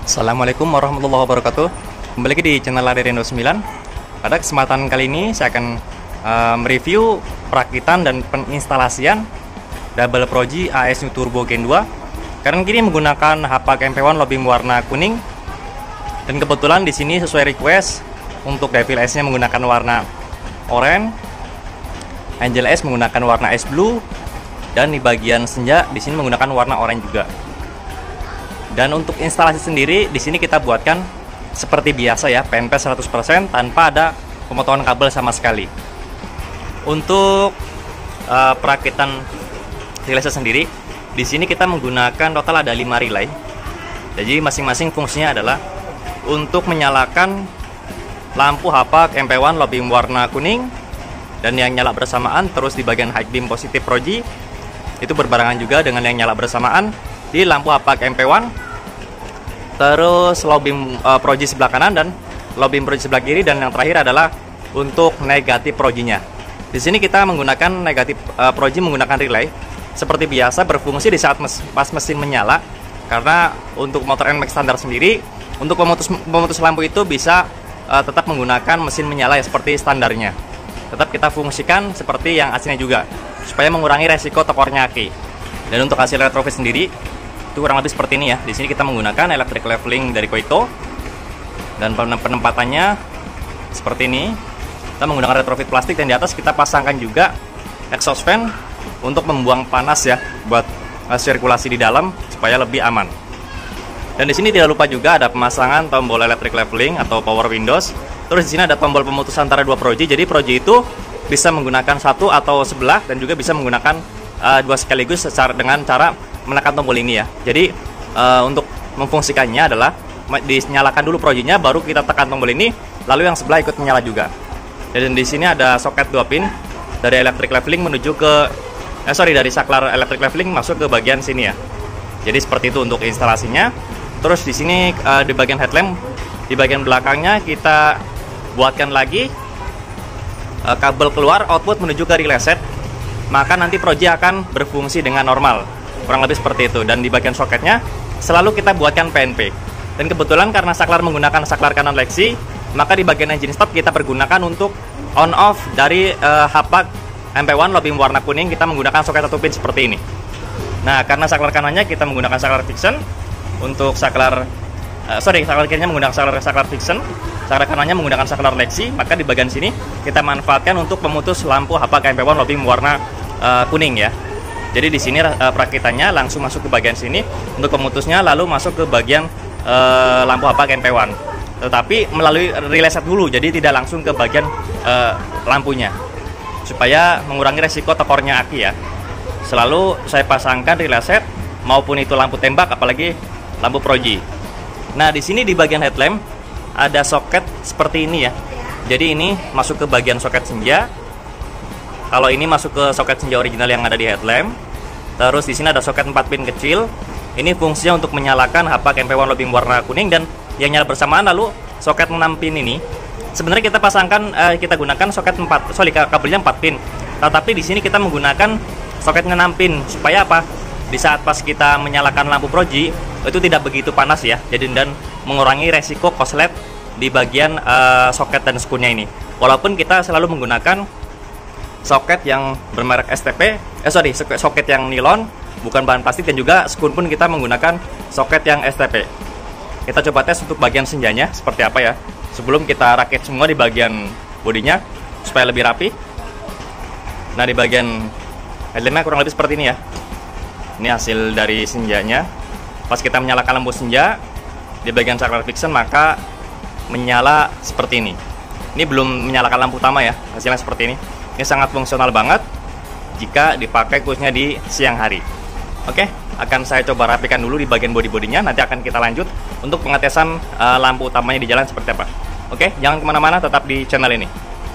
Assalamualaikum warahmatullahi wabarakatuh. Kembali lagi di channel Ladder Indo 9. Pada kesempatan kali ini saya akan mereview perakitan dan peninstalasian Double Pro-G AS New Turbo Gen 2. Karena kini menggunakan Hapak MP1 lobim warna kuning. Dan kebetulan di sini sesuai request untuk Devil S-nya menggunakan warna oranye, Angel S menggunakan warna ice blue, dan di bagian senja di sini menggunakan warna oranye juga. Dan untuk instalasi sendiri di sini kita buatkan seperti biasa ya, PNP 100% tanpa ada pemotongan kabel sama sekali. Untuk perakitan relay sendiri di sini kita menggunakan total ada 5 relay. Jadi masing-masing fungsinya adalah untuk menyalakan lampu Hapak MP1 low beam warna kuning dan yang nyala bersamaan, terus di bagian high beam positif Pro-G itu berbarengan juga dengan yang nyala bersamaan di lampu Hapak MP1. Terus low beam Pro-G sebelah kanan dan low beam Pro-G sebelah kiri, dan yang terakhir adalah untuk negatif Pro-G-nya. Di sini kita menggunakan negatif Pro-G menggunakan relay seperti biasa, berfungsi di saat pas mesin menyala. Karena untuk motor NMAX standar sendiri untuk pemutus lampu itu bisa tetap menggunakan mesin menyala ya, seperti standarnya. Tetap kita fungsikan seperti yang aslinya juga supaya mengurangi resiko tekornya aki. Dan untuk hasil retrofit sendiri itu kurang lebih seperti ini ya. Di sini kita menggunakan electric leveling dari Koito dan penempatannya seperti ini. Kita menggunakan retrofit plastik dan di atas kita pasangkan juga exhaust fan untuk membuang panas ya, buat sirkulasi di dalam supaya lebih aman. Dan di sini tidak lupa juga ada pemasangan tombol electric leveling atau power windows. Terus di sini ada tombol pemutus antara dua Pro-G. Jadi Pro-G itu bisa menggunakan satu atau sebelah dan juga bisa menggunakan dua sekaligus dengan cara menekan tombol ini ya. Jadi untuk memfungsikannya adalah dinyalakan dulu Pro-G-nya, baru kita tekan tombol ini, lalu yang sebelah ikut menyala juga. Dan di sini ada soket 2 pin dari electric leveling menuju ke dari saklar electric leveling masuk ke bagian sini ya. Jadi seperti itu untuk instalasinya. Terus di sini di bagian headlamp, di bagian belakangnya kita buatkan lagi kabel keluar output menuju ke relay set. Maka nanti Pro-G akan berfungsi dengan normal. Kurang lebih seperti itu. Dan di bagian soketnya selalu kita buatkan PNP. Dan kebetulan karena saklar menggunakan saklar kanan Lexi, maka di bagian engine stop kita pergunakan untuk on off dari Hapak MP1 low beam warna kuning. Kita menggunakan soket 1 pin seperti ini. Nah, karena saklar kanannya kita menggunakan saklar Vixen, untuk saklar saklar kirinya menggunakan saklar Vixen, saklar kanannya menggunakan saklar Lexi, maka di bagian sini kita manfaatkan untuk pemutus lampu Hapak MP1 low beam warna kuning ya. Jadi di sini perakitannya langsung masuk ke bagian sini untuk pemutusnya, lalu masuk ke bagian lampu Hapak MP1. Tetapi melalui relay set dulu, jadi tidak langsung ke bagian lampunya, supaya mengurangi resiko tekornya aki ya. Selalu saya pasangkan relay set maupun itu lampu tembak, apalagi lampu Pro-G. Nah, di sini di bagian headlamp ada soket seperti ini ya. Jadi ini masuk ke bagian soket senja. Kalau ini masuk ke soket senja original yang ada di headlamp. Terus di sini ada soket 4 pin kecil. Ini fungsinya untuk menyalakan Hapak MP1 low beam warna kuning dan yang nyala bersamaan. Lalu soket 6 pin ini sebenarnya kita pasangkan kita gunakan soket 4, kabelnya 4 pin. Tetapi di sini kita menggunakan soket 6 pin supaya apa? Di saat pas kita menyalakan lampu Pro-G itu tidak begitu panas ya. Jadi dan mengurangi resiko korslet di bagian soket dan skunnya ini. Walaupun kita selalu menggunakan soket yang bermerek STP, soket yang nilon, bukan bahan plastik, dan juga skun pun kita menggunakan soket yang STP. Kita coba tes untuk bagian senjanya seperti apa ya. Sebelum kita rakit semua di bagian bodinya supaya lebih rapi. Nah, di bagian headlampnya kurang lebih seperti ini ya. Ini hasil dari senjanya. Pas kita menyalakan lampu senja di bagian saklar Vixen, maka menyala seperti ini. Ini belum menyalakan lampu utama ya, hasilnya seperti ini. Ini sangat fungsional banget jika dipakai khususnya di siang hari. Oke, akan saya coba rapikan dulu di bagian bodi-bodinya. Nanti akan kita lanjut untuk pengetesan lampu utamanya di jalan seperti apa. Oke, jangan kemana-mana, tetap di channel ini.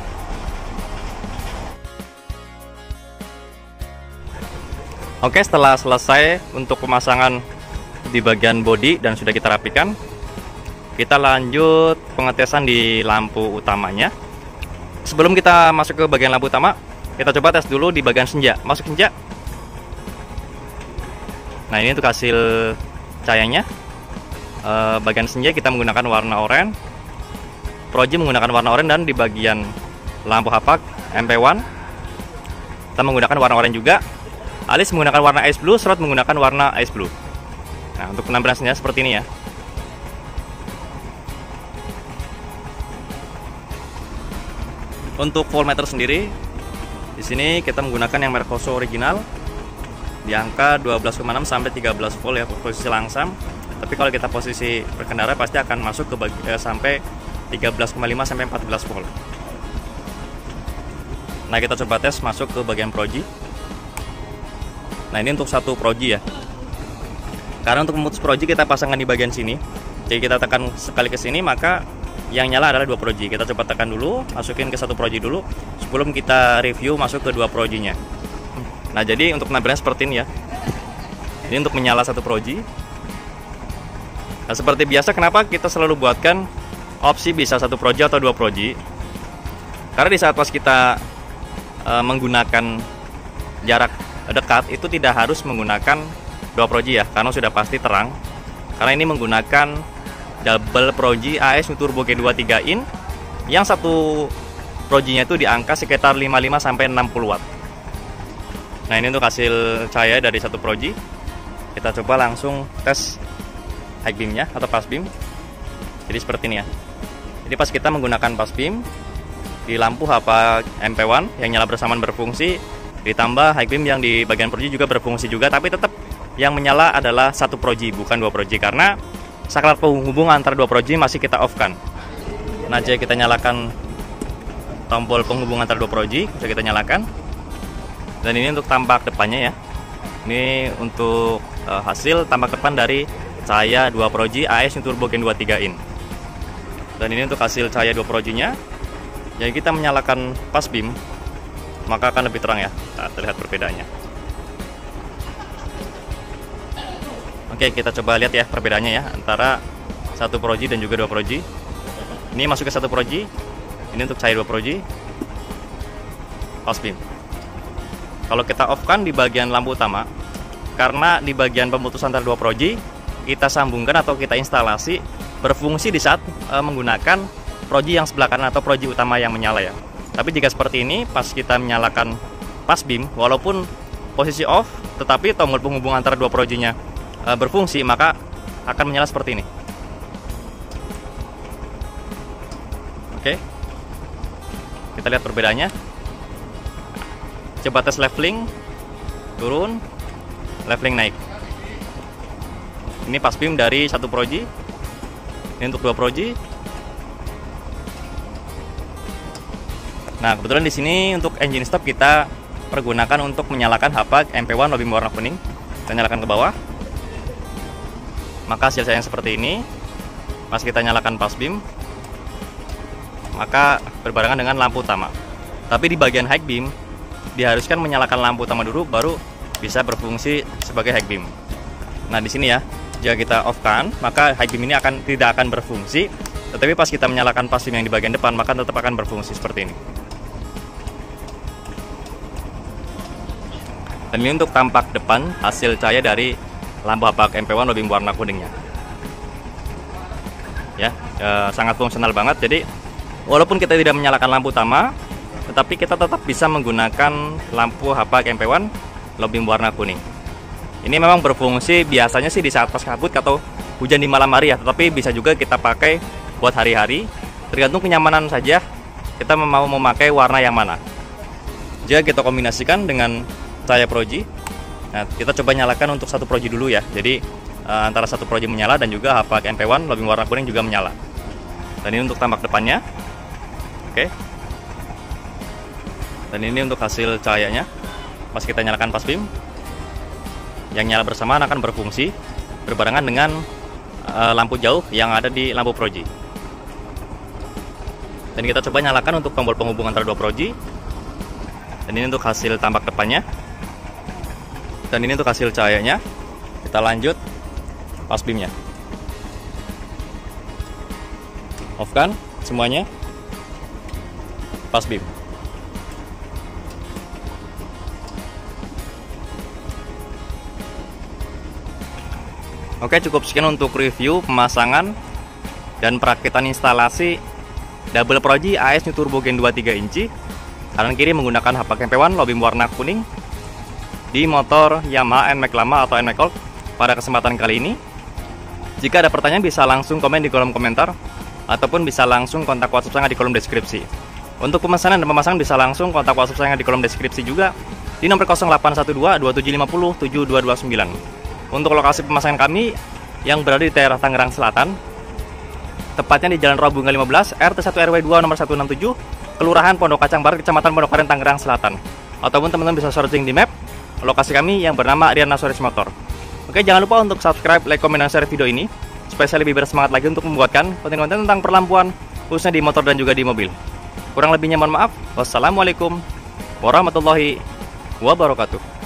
Oke, setelah selesai untuk pemasangan di bagian bodi dan sudah kita rapikan, kita lanjut pengetesan di lampu utamanya. Sebelum kita masuk ke bagian lampu utama, kita coba tes dulu di bagian senja. Masuk senja. Nah, ini untuk hasil cahayanya. bagian senja kita menggunakan warna oranye, proji menggunakan warna oranye, dan di bagian lampu hapak MP1 kita menggunakan warna oranye juga. Alis menggunakan warna ice blue, slot menggunakan warna ice blue. Nah, untuk penampilan senja seperti ini ya. Untuk voltmeter sendiri, di sini kita menggunakan yang Mercoso original di angka 12,6 sampai 13 volt ya, posisi langsam. Tapi kalau kita posisi berkendara pasti akan masuk ke sampai 13,5 sampai 14 volt. Nah, kita coba tes masuk ke bagian proji. Nah, ini untuk satu proji ya. Karena untuk memutus proji kita pasangkan di bagian sini. Jadi kita tekan sekali ke sini, maka yang nyala adalah 2 proji. Kita coba tekan dulu, masukin ke satu proji dulu sebelum kita review masuk ke 2 projinya. Nah, jadi untuk penampilannya seperti ini ya. Ini untuk menyala satu proji. Nah, seperti biasa, kenapa kita selalu buatkan opsi bisa 1 proji atau 2 proji? Karena di saat pas kita menggunakan jarak dekat itu tidak harus menggunakan 2 proji ya, karena sudah pasti terang. Karena ini menggunakan double proji AES Turbo G23 in yang satu projinya itu di angka sekitar 55 sampai 60 watt. Nah, ini untuk hasil cahaya dari satu proji. Kita coba langsung tes high beamnya atau pass beam. Jadi seperti ini ya. Jadi pas kita menggunakan pass beam di lampu HP MP1 yang nyala bersamaan berfungsi, ditambah high beam yang di bagian proji juga berfungsi juga, tapi tetap yang menyala adalah satu proji bukan 2 proji karena saklar penghubung antara 2 proji masih kita off kan. Nah, jadi kita nyalakan tombol penghubung antara 2 proji, bisa kita nyalakan. Dan ini untuk tampak depannya ya. Ini untuk hasil tampak depan dari cahaya 2 proji AES Turbo Gen23 in. Dan ini untuk hasil cahaya 2 projinya. Jadi kita menyalakan pass beam, maka akan lebih terang ya. Nah, terlihat perbedaannya. Oke, kita coba lihat ya perbedaannya ya antara satu proji dan juga 2 proji. Ini masuk ke satu proji, ini untuk cahaya 2 proji, pass beam. Kalau kita off kan di bagian lampu utama, karena di bagian pemutusan antara 2 proji kita sambungkan atau kita instalasi berfungsi di saat menggunakan proji yang sebelah kanan atau proji utama yang menyala ya. Tapi jika seperti ini, pas kita menyalakan pass beam, walaupun posisi off, tetapi tombol penghubung antara 2 projinya berfungsi, maka akan menyala seperti ini. Oke, kita lihat perbedaannya. Coba tes leveling, turun, leveling naik. Ini pass beam dari satu proji, ini untuk 2 proji. Nah, kebetulan di sini untuk engine stop kita pergunakan untuk menyalakan HP MP1 lebih warna kuning. Kita nyalakan ke bawah. Maka hasil saya seperti ini. Pas kita nyalakan pass beam, maka berbarengan dengan lampu utama. Tapi di bagian high beam diharuskan menyalakan lampu utama dulu, baru bisa berfungsi sebagai high beam. Nah, di sini ya, jika kita off kan, maka high beam ini tidak akan berfungsi. Tetapi pas kita menyalakan pass beam yang di bagian depan, maka tetap akan berfungsi seperti ini. Dan ini untuk tampak depan hasil cahaya dari lampu HP MP1 lebih warna kuningnya. Ya, sangat fungsional banget. Jadi walaupun kita tidak menyalakan lampu utama, tetapi kita tetap bisa menggunakan lampu HP MP1 lebih warna kuning. Ini memang berfungsi biasanya sih di saat pas kabut atau hujan di malam hari ya, tetapi bisa juga kita pakai buat hari-hari. Tergantung kenyamanan saja kita mau memakai warna yang mana. Jika kita kombinasikan dengan cahaya proji, nah kita coba nyalakan untuk satu proji dulu ya. Jadi antara satu proji menyala dan juga HP MP1 lebih warna kuning juga menyala. Dan ini untuk tampak depannya. Oke. Dan ini untuk hasil cahayanya. Pas kita nyalakan pass beam, yang nyala bersamaan akan berfungsi berbarengan dengan lampu jauh yang ada di lampu proji. Dan kita coba nyalakan untuk tombol penghubung antara 2 proji. Dan ini untuk hasil tampak depannya. Dan ini untuk hasil cahayanya. Kita lanjut pass beamnya. Off kan semuanya. Pass beam. Oke, cukup sekian untuk review pemasangan dan perakitan instalasi Double Pro-G AS New Turbo Gen 2 3 inci kanan kiri menggunakan HPK MP1 low beam warna kuning di motor Yamaha NMAX lama atau NMAX Old. Pada kesempatan kali ini, jika ada pertanyaan bisa langsung komen di kolom komentar ataupun bisa langsung kontak WhatsApp saya di kolom deskripsi. Untuk pemesanan dan pemasangan bisa langsung kontak WhatsApp saya di kolom deskripsi juga di nomor 0812 2750 7229. Untuk lokasi pemasangan kami yang berada di daerah Tangerang Selatan, tepatnya di Jalan Rawa Bunga 15, RT 1 RW 2 nomor 167, Kelurahan Pondok Kacang Barat, Kecamatan Pondokaren, Tangerang Selatan. Ataupun teman-teman bisa searching di map lokasi kami yang bernama Riana Soris Motor. Oke, jangan lupa untuk subscribe, like, komen, dan share video ini supaya saya lebih bersemangat lagi untuk membuatkan konten-konten tentang perlampuan khususnya di motor dan juga di mobil. Kurang lebihnya mohon maaf. Wassalamualaikum warahmatullahi wabarakatuh.